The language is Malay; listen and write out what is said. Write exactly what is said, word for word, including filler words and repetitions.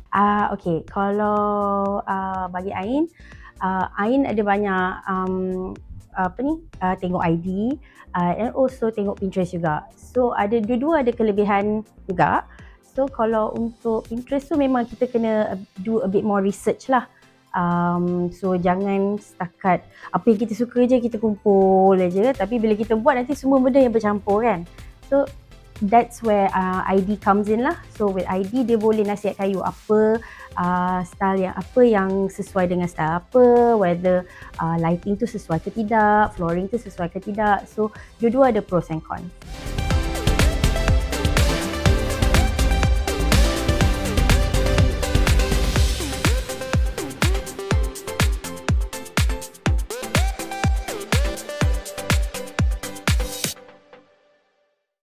Ah, okay. Kalau uh, bagi Ain, uh, Ain ada banyak um, apa ni, uh, tengok I D uh, and also tengok Pinterest juga. So ada dua-dua ada kelebihan juga. So kalau untuk Pinterest tu memang kita kena do a bit more research lah. Um, so jangan setakat apa yang kita suka je kita kumpul je, tapi bila kita buat nanti semua benda yang bercampur kan. So that's where uh, I D comes in lah. So with I D dia boleh nasihatkan you apa uh, style yang apa yang sesuai dengan style apa, whether uh, lighting tu sesuai ke tidak, flooring tu sesuai ke tidak. So dua-dua ada pros and cons.